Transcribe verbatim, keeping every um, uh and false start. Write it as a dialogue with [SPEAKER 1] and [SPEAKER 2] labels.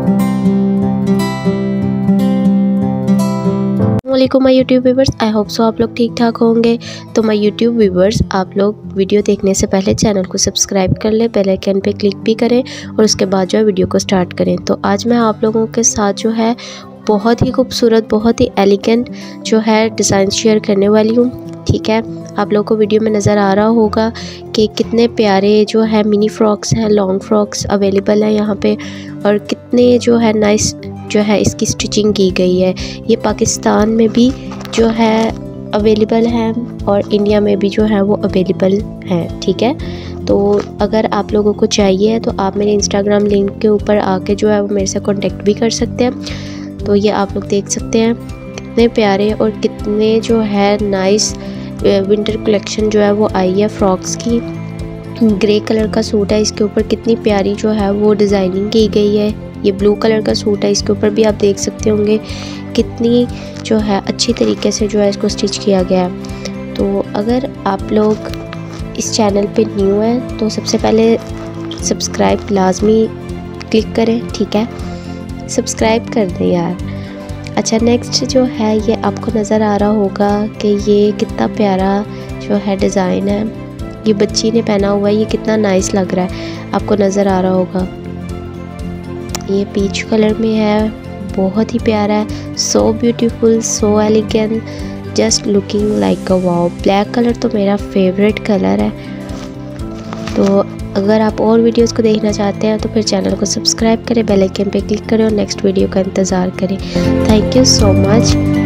[SPEAKER 1] वालेकुम my YouTube viewers, I hope so आप लोग ठीक ठाक होंगे। तो माय यूट्यूब व्यूवर्स, आप लोग वीडियो देखने से पहले चैनल को सब्सक्राइब कर लें, बेल आइकन पे क्लिक भी करें और उसके बाद जो है वीडियो को स्टार्ट करें। तो आज मैं आप लोगों के साथ जो है बहुत ही खूबसूरत, बहुत ही एलिगेंट जो है डिज़ाइन शेयर करने वाली हूँ। ठीक है, आप लोगों को वीडियो में नज़र आ रहा होगा कि कितने प्यारे जो है मिनी फ्रॉक्स हैं, लॉन्ग फ्रॉक्स अवेलेबल है यहाँ पे, और कितने जो है नाइस जो है इसकी स्टिचिंग की गई है। ये पाकिस्तान में भी जो है अवेलेबल है और इंडिया में भी जो है वो अवेलेबल है। ठीक है, तो अगर आप लोगों को चाहिए तो आप मेरे इंस्टाग्राम लिंक के ऊपर आके जो है वो मेरे से कांटेक्ट भी कर सकते हैं। तो ये आप लोग देख सकते हैं कितने प्यारे और कितने जो है नाइस विंटर कलेक्शन जो है वो आई है फ्रॉक्स की। ग्रे कलर का सूट है, इसके ऊपर कितनी प्यारी जो है वो डिज़ाइनिंग की गई है। ये ब्लू कलर का सूट है, इसके ऊपर भी आप देख सकते होंगे कितनी जो है अच्छी तरीके से जो है इसको स्टिच किया गया है। तो अगर आप लोग इस चैनल पे न्यू हैं तो सबसे पहले सब्सक्राइब लाजमी क्लिक करें। ठीक है, सब्सक्राइब कर दें यार। अच्छा, नेक्स्ट जो है ये आपको नज़र आ रहा होगा कि ये कितना प्यारा जो है डिज़ाइन है। ये बच्ची ने पहना हुआ है, ये कितना नाइस लग रहा है, आपको नज़र आ रहा होगा। ये पीच कलर में है, बहुत ही प्यारा है, so beautiful, so elegant, just looking like a wow. Black colour तो मेरा फेवरेट कलर है। तो अगर आप और वीडियोस को देखना चाहते हैं तो फिर चैनल को सब्सक्राइब करें, बेल आइकन पे क्लिक करें और नेक्स्ट वीडियो का इंतज़ार करें। Thank you so much.